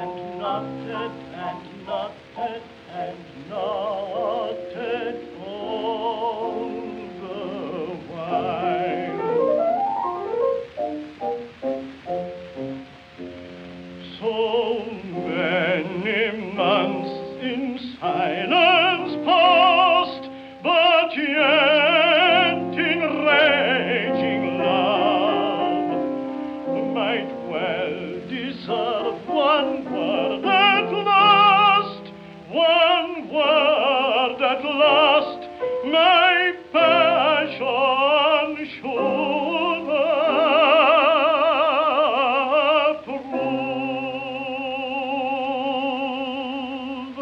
and knotted and knotted and knotted all the while. So many months in silence past, but yet in raging love might well deserve one word at last, one word at last, my passion should approve.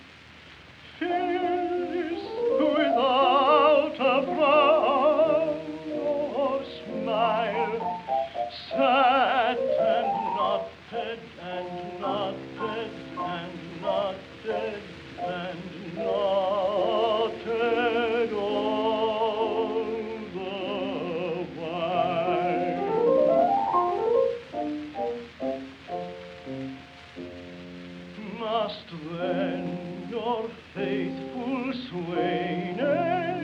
Face without a frown or smile, sat and knotted and knotted and knotted and knotted all the while. Must then your faithful swain